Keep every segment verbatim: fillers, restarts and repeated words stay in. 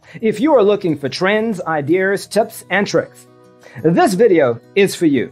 If you are looking for trends, ideas, tips, and tricks, this video is for you.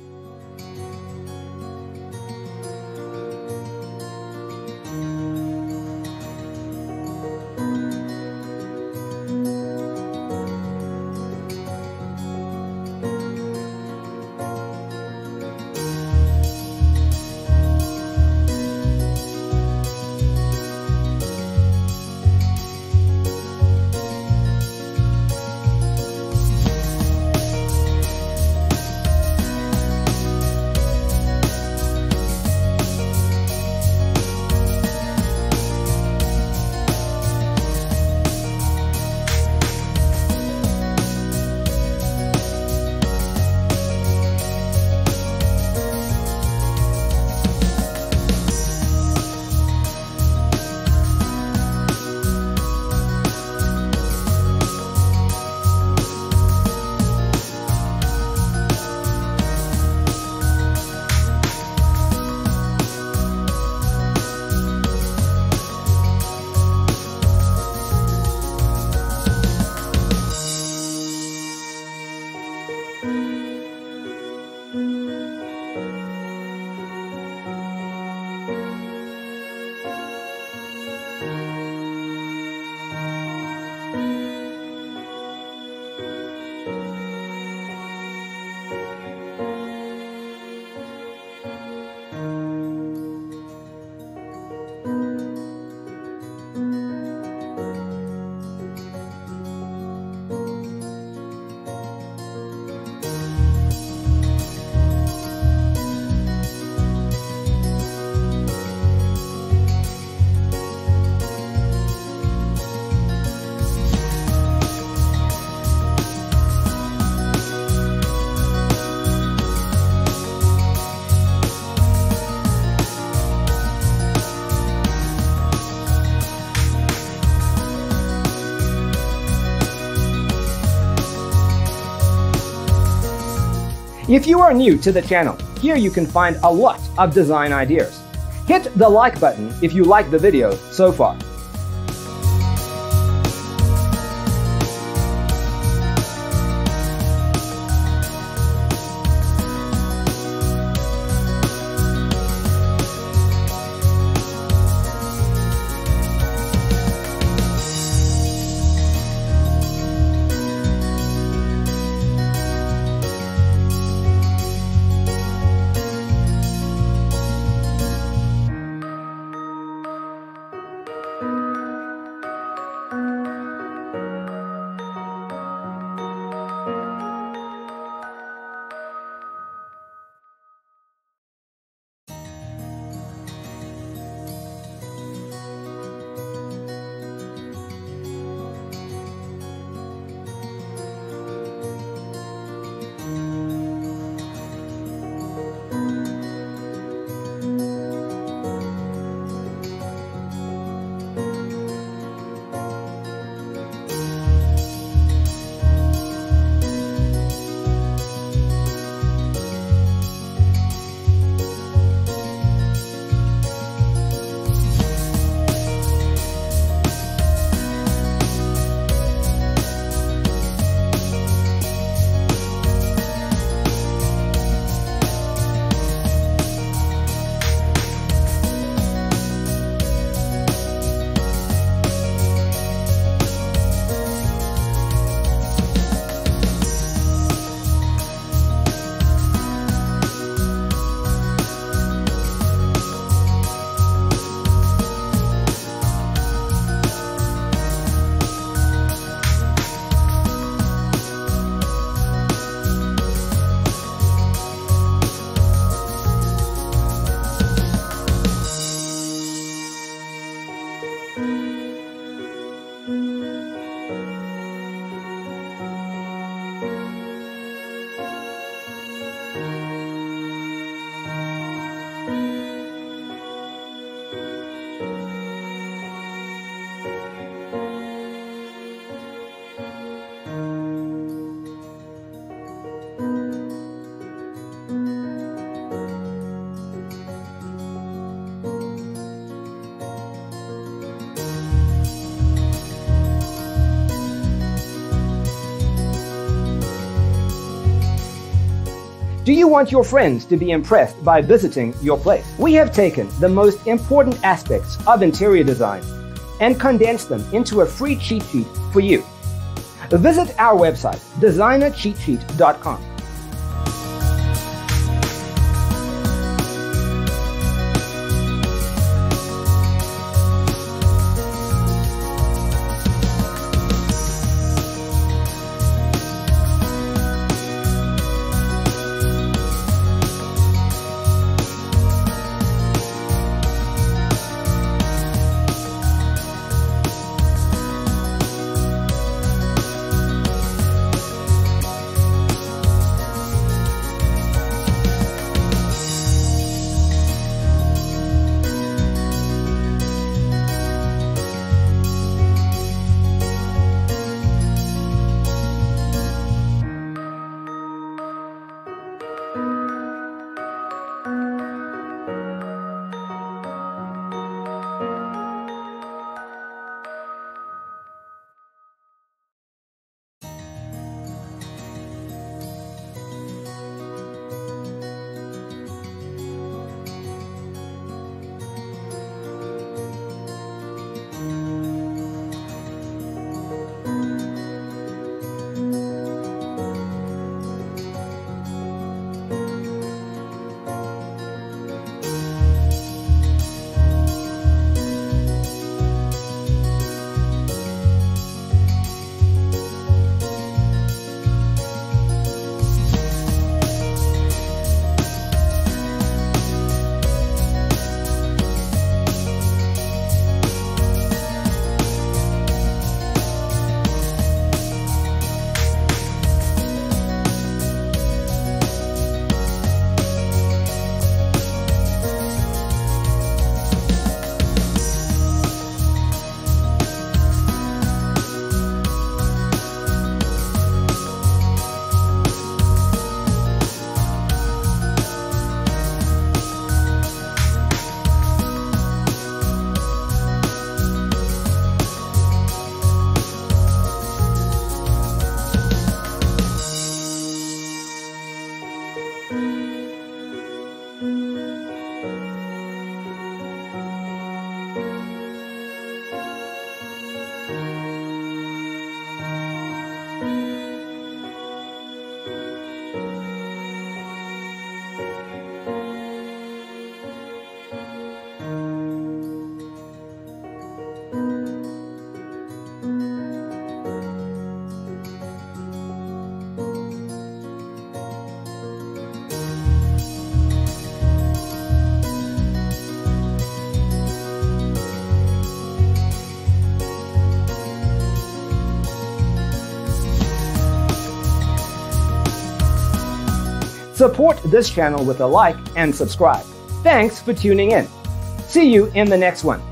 If you are new to the channel, here you can find a lot of design ideas. Hit the like button if you like the video so far. Do you want your friends to be impressed by visiting your place? We have taken the most important aspects of interior design and condensed them into a free cheat sheet for you. Visit our website, designer cheat sheet dot com. Support this channel with a like and subscribe. Thanks for tuning in. See you in the next one.